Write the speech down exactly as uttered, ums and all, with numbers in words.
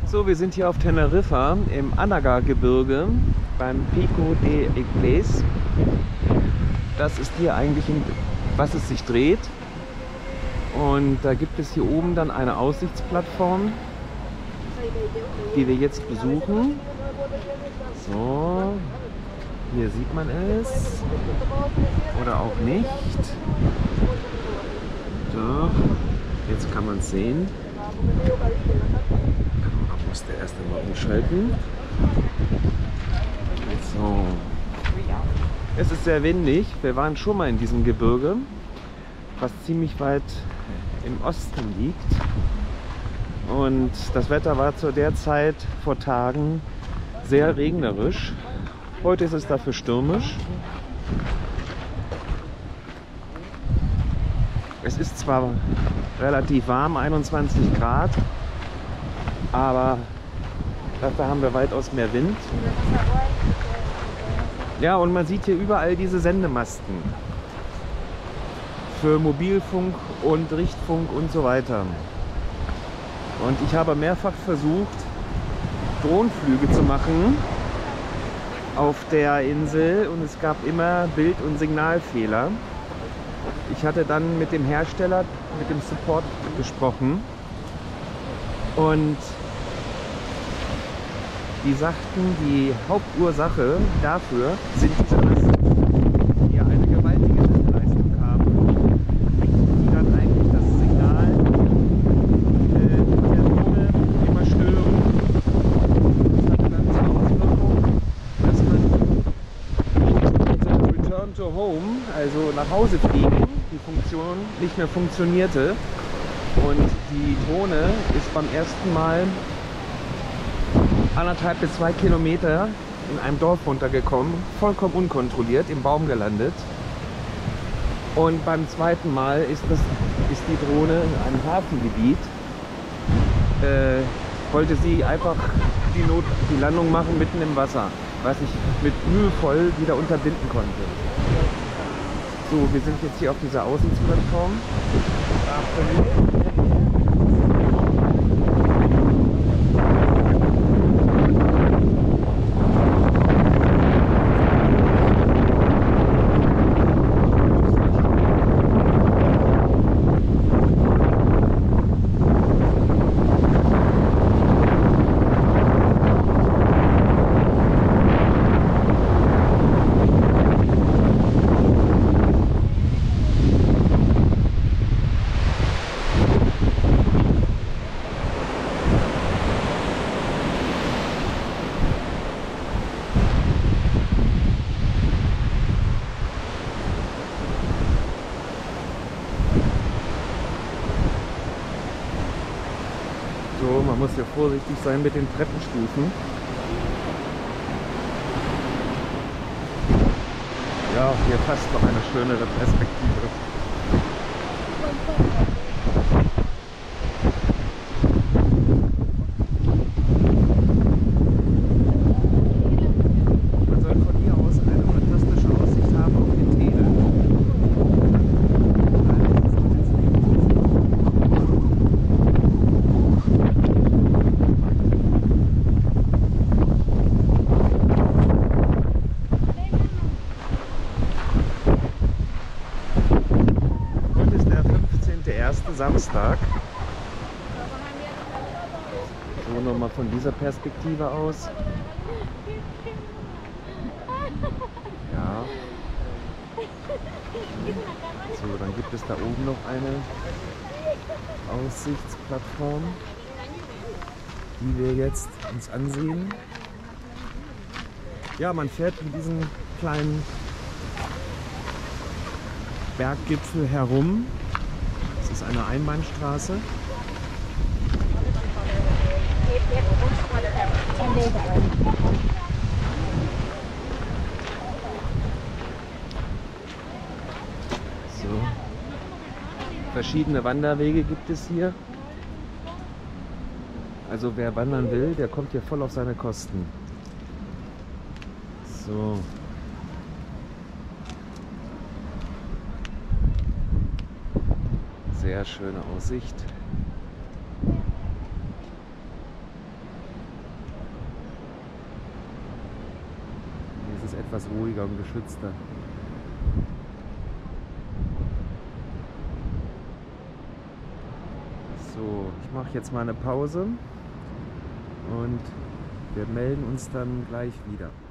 So, wir sind hier auf Teneriffa im Anaga-Gebirge beim Pico de Iglesia. Das ist hier eigentlich, in, was es sich dreht. Und da gibt es hier oben dann eine Aussichtsplattform, die wir jetzt besuchen. So, hier sieht man es. Oder auch nicht. Doch, jetzt kann man es sehen. Man musste erst einmal umschalten. So. Es ist sehr windig. Wir waren schon mal in diesem Gebirge, was ziemlich weit im Osten liegt. Und das Wetter war zu der Zeit vor Tagen sehr regnerisch. Heute ist es dafür stürmisch. Es ist zwar relativ warm, einundzwanzig Grad, aber dafür haben wir weitaus mehr Wind. Ja, und man sieht hier überall diese Sendemasten für Mobilfunk und Richtfunk und so weiter. Und ich habe mehrfach versucht, Drohnenflüge zu machen auf der Insel und es gab immer Bild- und Signalfehler. Ich hatte dann mit dem Hersteller, mit dem Support gesprochen und die sagten, die Hauptursache dafür sind diese Masten, die ja eine gewaltige Sendeleistung haben, die dann eigentlich das Signal äh, von der Drohne immer stören. Das hatte dann zur Auswirkung, dass man unser Return to Home, also nach Hause fliegen, die Funktion nicht mehr funktionierte. Und die Drohne ist beim ersten Mal anderthalb bis zwei Kilometer in einem Dorf runtergekommen, vollkommen unkontrolliert, im Baum gelandet. Und beim zweiten Mal ist, das, ist die Drohne in einem Hafengebiet, äh, wollte sie einfach die, Not, die Landung machen mitten im Wasser, was ich mit mühevoll wieder unterbinden konnte. So, wir sind jetzt hier auf dieser Aussichtsplattform. So, man muss hier vorsichtig sein mit den Treppenstufen. Ja, hier fast noch eine schönere Perspektive. Man soll von hier aus eine fantastische Aussicht haben auf den Tele. Samstag. So, nochmal von dieser Perspektive aus. Ja. So, dann gibt es da oben noch eine Aussichtsplattform, die wir jetzt uns ansehen. Ja, man fährt in diesen kleinen Berggipfel herum. Das ist eine Einbahnstraße. So. Verschiedene Wanderwege gibt es hier. Also wer wandern will, der kommt hier voll auf seine Kosten. So. Sehr schöne Aussicht. es etwas ruhiger und geschützter. So, ich mache jetzt mal eine Pause und wir melden uns dann gleich wieder.